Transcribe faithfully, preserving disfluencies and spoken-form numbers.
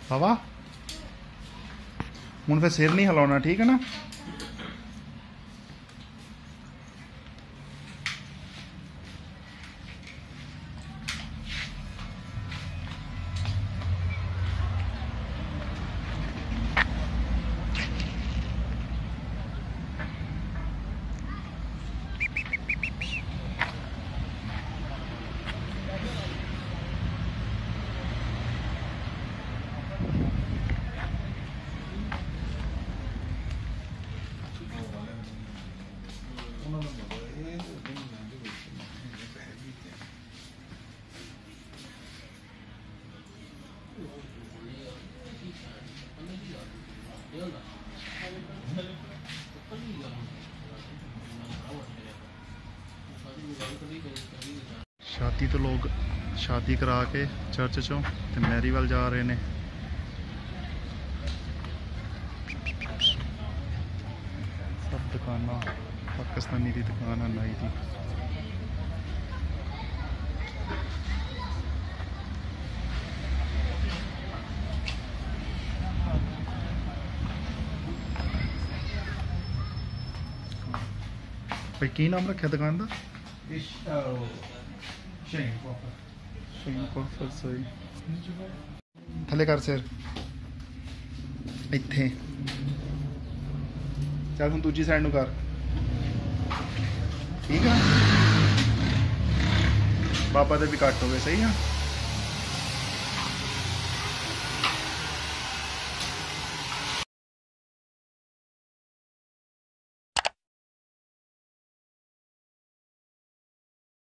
हवा हुण फिर सिर नहीं हिलाना, ठीक है ना। शादी तो लोग शादी करा के चर्च चों ते मैरी वाल जा रहे ने। सब दुकाना पाकिस्तानी दी दुकान है नाई दी। भाई की नाम रखा दुकान का? थले कर सिर इत्थे चल हम दूजी साइड नूं कर, ठीक है। बाबा दे भी घट हो गए, सही है।